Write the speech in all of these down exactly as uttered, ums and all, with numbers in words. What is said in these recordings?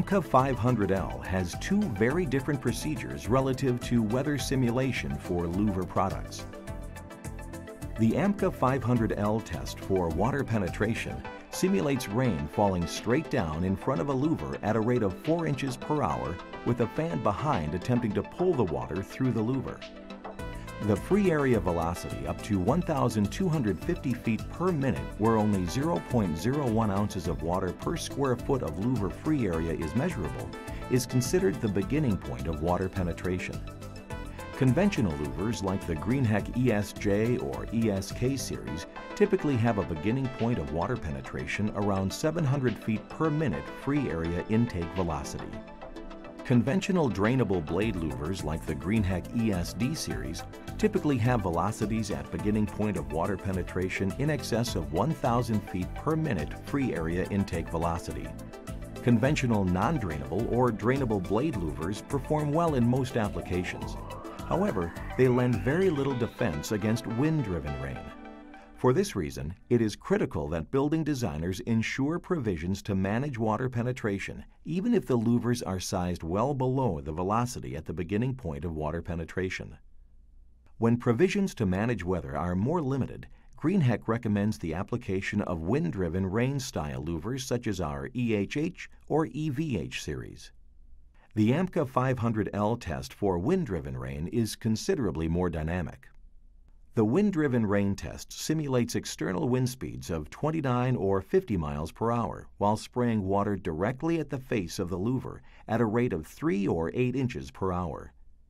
AMCA five hundred L has two very different procedures relative to weather simulation for louver products. The AMCA five hundred L test for water penetration simulates rain falling straight down in front of a louver at a rate of four inches per hour with a fan behind attempting to pull the water through the louver. The free area velocity up to one thousand two hundred fifty feet per minute, where only zero point zero one ounces of water per square foot of louver free area is measurable, is considered the beginning point of water penetration. Conventional louvers like the Greenheck E S J or E S K series typically have a beginning point of water penetration around seven hundred feet per minute free area intake velocity. Conventional drainable blade louvers like the Greenheck E S D series typically have velocities at beginning point of water penetration in excess of one thousand feet per minute free area intake velocity. Conventional non-drainable or drainable blade louvers perform well in most applications. However, they lend very little defense against wind-driven rain. For this reason, it is critical that building designers ensure provisions to manage water penetration, even if the louvers are sized well below the velocity at the beginning point of water penetration. When provisions to manage weather are more limited, Greenheck recommends the application of wind-driven rain-style louvers such as our E H H or E V H series. The AMCA five hundred L test for wind-driven rain is considerably more dynamic. The wind-driven rain test simulates external wind speeds of twenty-nine or fifty miles per hour while spraying water directly at the face of the louver at a rate of three or eight inches per hour.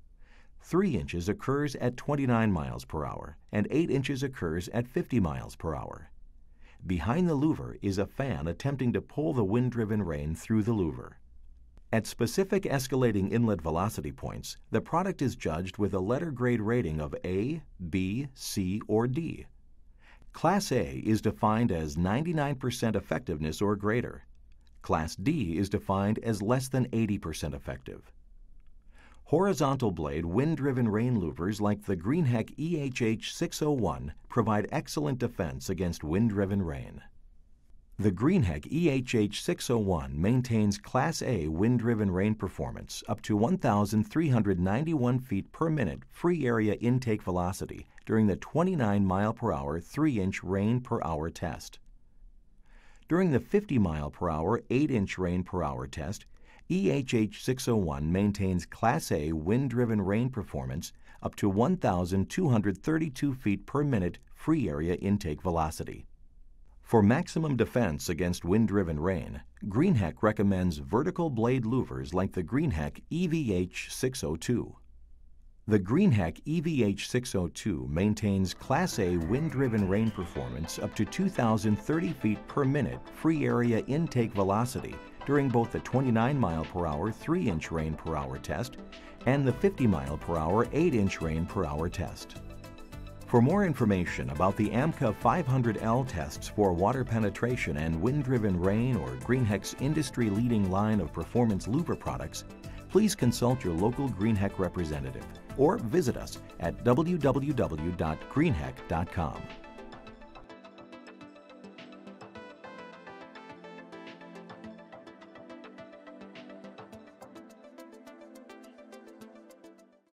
three inches occurs at twenty-nine miles per hour and eight inches occurs at fifty miles per hour. Behind the louver is a fan attempting to pull the wind-driven rain through the louver. At specific escalating inlet velocity points, the product is judged with a letter grade rating of A, B, C, or D. Class A is defined as ninety-nine percent effectiveness or greater. Class D is defined as less than eighty percent effective. Horizontal blade wind-driven rain louvers like the Greenheck E H H six oh one provide excellent defense against wind-driven rain. The Greenheck E H H six oh one maintains Class A wind-driven rain performance up to one thousand three hundred ninety-one feet per minute free area intake velocity during the twenty-nine mile per hour three inch rain per hour test. During the fifty mile per hour eight inch rain per hour test, E H H six oh one maintains Class A wind-driven rain performance up to one thousand two hundred thirty-two feet per minute free area intake velocity. For maximum defense against wind-driven rain, Greenheck recommends vertical blade louvers like the Greenheck E V H six oh two. The Greenheck E V H six oh two maintains Class A wind-driven rain performance up to two thousand thirty feet per minute free area intake velocity during both the twenty-nine mile per hour three inch rain per hour test and the fifty mile per hour eight inch rain per hour test. For more information about the AMCA five hundred L tests for water penetration and wind-driven rain or Greenheck's industry-leading line of performance louver products, please consult your local Greenheck representative or visit us at w w w dot greenheck dot com.